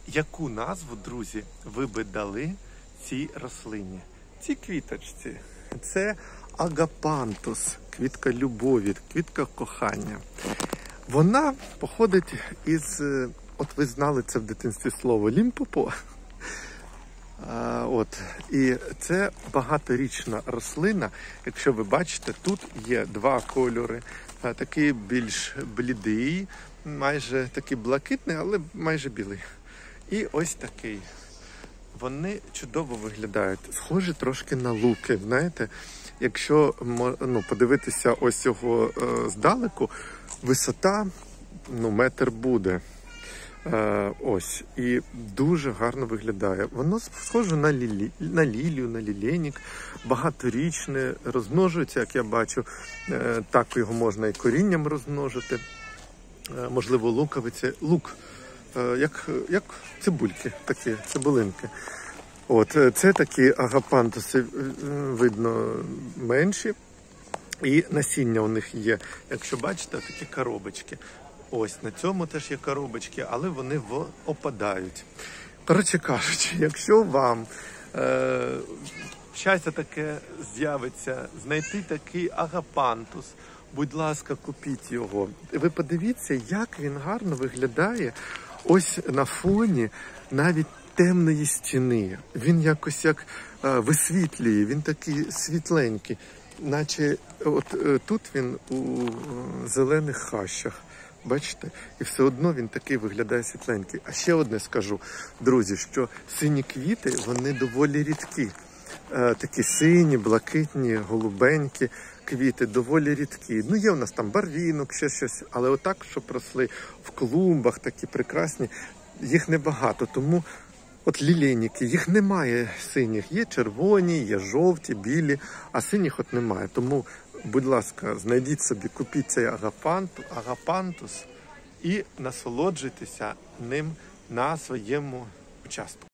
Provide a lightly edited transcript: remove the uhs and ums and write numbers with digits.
Яку назву, друзі, ви би дали цій рослині? Цій квіточці. Це агапантус, квітка любові, квітка кохання. Вона походить із, от ви знали це в дитинстві слово, лімпопо. І це багаторічна рослина. Якщо ви бачите, тут є два кольори. Такий більш блідий, майже такий блакитний, але майже білий. І ось такий. Вони чудово виглядають. Схожі трошки на луки, знаєте. Якщо подивитися ось його здалеку, висота, метр буде. Ось. І дуже гарно виглядає. Воно схоже на лілію, на лілейник. Багаторічне, розмножується, як я бачу. Так його можна і корінням розмножити. Можливо, луковиці. Лук. Як цибульки, такі цибулинки. Це такі агапантуси, видно, менші. І насіння у них є, якщо бачите, такі коробочки. Ось, на цьому теж є коробочки, але вони опадають. Коротше кажучи, якщо вам щастя таке з'явиться, знайти такий агапантус, будь ласка, купіть його. Ви подивіться, як він гарно виглядає ось на фоні навіть темної стіни. Він якось як висвітлює, він такий світленький. Наче тут він у зелених хащах. Бачите? І все одно він такий виглядає світленький. А ще одне скажу, друзі, що сині квіти, вони доволі рідкі. Такі сині, блакитні, голубенькі квіти, доволі рідкі. Є у нас там барвінок, ще щось, але отак, щоб росли в клумбах, такі прекрасні, їх небагато. Тому лілейники, їх немає синіх. Є червоні, є жовті, білі, а синіх немає. Тому, будь ласка, знайдіть собі, купіть цей агапантус і насолоджуйтеся ним на своєму участку.